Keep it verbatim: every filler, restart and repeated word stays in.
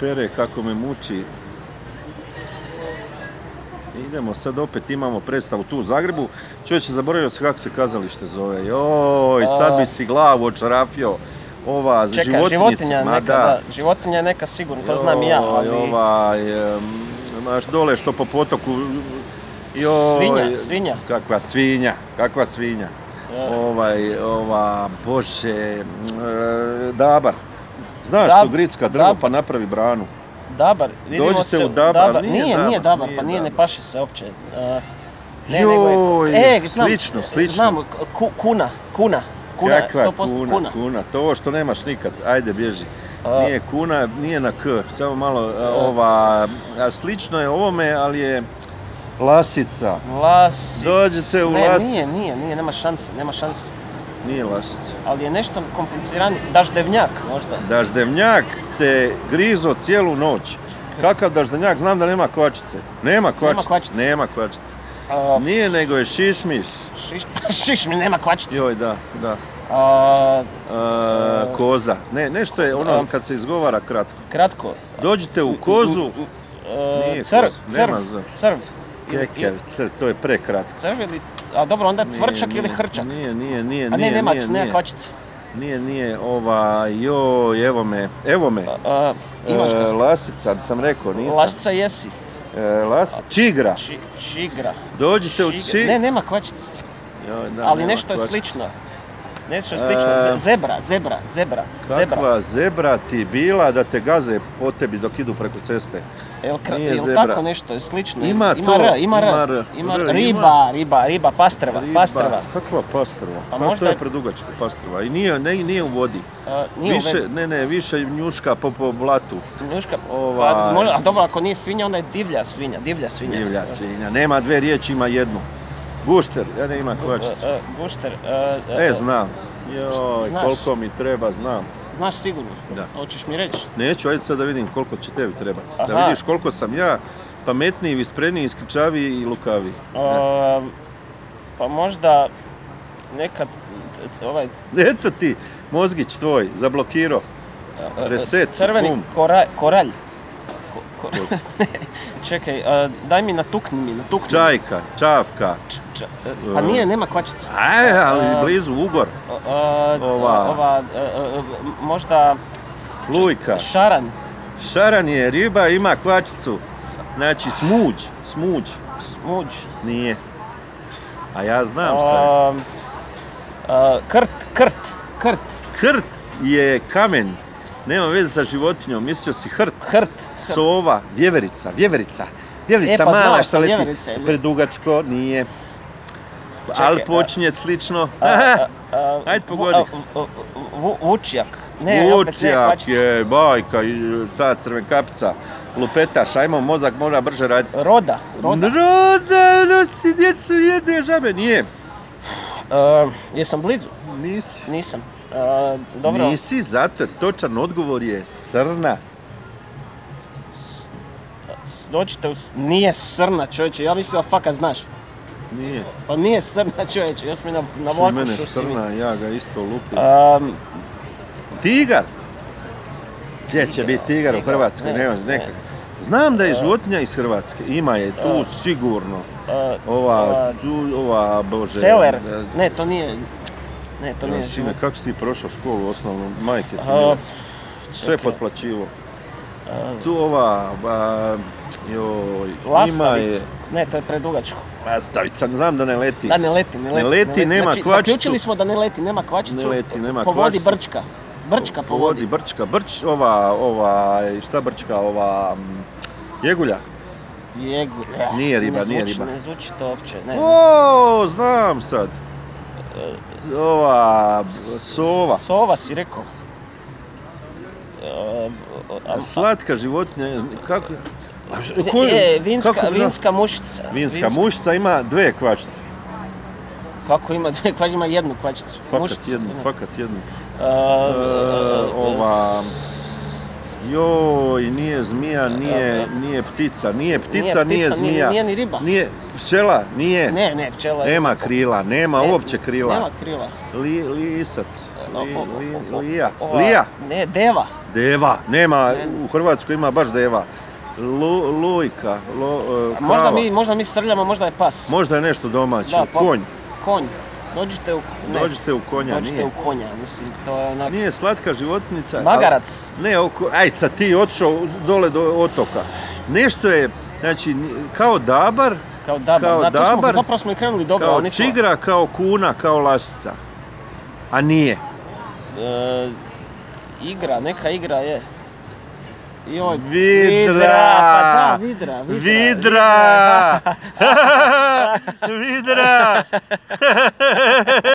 pere, kako me muči. Idemo sad opet, imamo predstavu tu u Zagrebu. Čovječe, zaboravio se kako se kazalište zove. Joj, sad bi si glavu očarafio. Ova Čekaj, životinja neka, da. Životinja je neka sigurno, to znam i ja, ali... Ovaj, maš dole što po potoku... Joj, svinja, svinja. Kakva svinja, kakva svinja. Ovaj, ova, bože, dabar. Znaš što gricka drvo pa napravi branu. Dabar, vidimo se u Dabar. Nije, nije Dabar, pa nije, ne paše se uopće. Joj, slično, slično. Znam, kuna, kuna. Kuna, kakva kuna, kuna, to ovo što nemaš nikad, ajde bježi. Nije kuna, nije na k, samo malo ova, slično je ovome, ali je lasica. Lasica. Dođete u lasicu. Ne, nije, nije, nije, nema šanse, nema šanse. Nije lasica. Ali je nešto komplicirani, daždevnjak možda. Daždevnjak te grizo cijelu noć. Kakav daždevnjak, znam da nema kvačice. Nema kvačice. Nema kvačice. Nije, nego je šišmiš. Šišmiš, nema kvačice. Joj, da, da. Koza. Ne, nešto je ono kad se izgovara kratko. Kratko. Dođite u kozu. Nije crv, nema crv, crv. Kekev, crv, to je prekratko. Crv ili, a dobro, onda cvrčak ili hrčak. Nije, nije, nije, a ne, nema, nema kvačice. Nije, nije, ova, joj, evo me, evo me. Lasica, sam rekao, nisam. Lasica jesi. Lasica, čigra. Čigra. Dođite u čigra. Ne, nema kvačice. Ali nešto je slično. Nešto je slično, zebra, zebra, zebra. Kakva zebra ti bila da te gaze po tebi dok idu preko ceste? Jel tako nešto je slično? Ima to, ima r, ima riba, riba, riba, pastrva, pastrva. Kakva pastrva? Pa to je predugačka pastrva i nije u vodi. Više, ne, ne, više njuška po blatu. Njuška, a dobro, ako nije svinja, onda je divlja svinja, divlja svinja. Divlja svinja, nema dve riječi, ima jednu. Gušter, ja ne imam kvačicu. Gušter. E, znam. Joj, koliko mi treba, znam. Znaš sigurno? Da. Hoćeš mi reći? Neću, ajde sad da vidim koliko će tebi trebati. Da vidiš koliko sam ja pametniji, vispreniji, iskrčaviji i lukaviji. Pa možda nekad ovaj... Eto ti, mozgić tvoj, zablokirao. Reset, crveni koralj. Čekaj, daj mi natukni mi, natukni. Čajka, čavka. Pa nije, nema kvačica. Aj, ali blizu, ugor. Ova, možda... Lujka. Šaran. Šaran je riba, ima kvačicu. Znači, smuđ, smuđ. Smuđ. Nije. A ja znam šta je. Krt, krt, krt. Krt je kamen. Nema veze sa životinjom, mislio si hrt, hrt, sova, vjeverica, vjeverica, vjeverica mala što leti, predugačko, nije, ali počinje slično, ajde pogodi. Vučjak, Vučjak je, bajka, ta crvenkapica, lupetaš, ajmo, mozak mora brže raditi. Roda, roda. Roda, nosi djecu, jede žabe, nije. Jesam blizu? Nisi. Nisam. Uh, dobro. Nisi, zato točan odgovor je srna. Dođite u... Nije srna, čovječe, ja mislim da fakat znaš. Nije. Pa nije srna, čovječe, još mi na, na vlaku mene srna, ja ga isto lupim. Um, tigar! Gdje će biti tigar u Hrvatskoj, ne, nekak. Znam da je životinja iz Hrvatske, ima je tu uh, sigurno. Uh, ova, tu, ova, bože... Seler, ne, to nije... Ne, to nije život. Kako si ti prošao školu osnovnu, majke ti nije? Sve potplaćivo. Tu ova, joj, ima je... Ne, to je predugačko. Lastavica, znam da ne leti. Da, ne leti, ne leti. Ne leti, nema kvačicu. Zaključili smo da ne leti, nema kvačicu. Ne leti, nema kvačicu. Povodi brčka. Brčka povodi. Povodi brčka, brč, ova, ova, šta brčka, ova, jegulja. Jegulja. Nije riba, nije riba. Ne zvuči to uopće, ne. O, znam sad. Ova, sova. Sova si rekao. Slatka životinja, kako... E, vinska, vinska mušica. Vinska mušica ima dve kvačice. Kako ima dve kvačice? Ima jednu kvačicu. Fakat jednu, fakat jednu. Ova... Joj, nije zmija, nije, nije ptica, nije ptica, nije zmija. Nije ni riba. Nije pčela, nije. Ne, ne, pčela. Nema krila, nema uopće krila. Nema krila. Lisac, lija, lija. Ne, deva. Deva, nema, u Hrvatskoj ima baš deva. Lujka, možda mi, možda mi srljamo, možda je pas. Možda je nešto domaće, konj. Konj. Dođite u, ne, dođite u konja, dođite nije. u konja, mislim, to je onak... Nije slatka životinjica. Magarac. Ali, ne, oko, aj sad ti otišao dole do otoka. Nešto je, znači, kao dabar, kao dabar, kao da, dabar, smo, zapravo smo i krenuli dobro. Kao nismo... čigra, kao kuna, kao lasica. A nije. E, igra, neka igra je. Joj, vidra, vidra, pa da, vidra, vidra, vidra, vidra. vidra.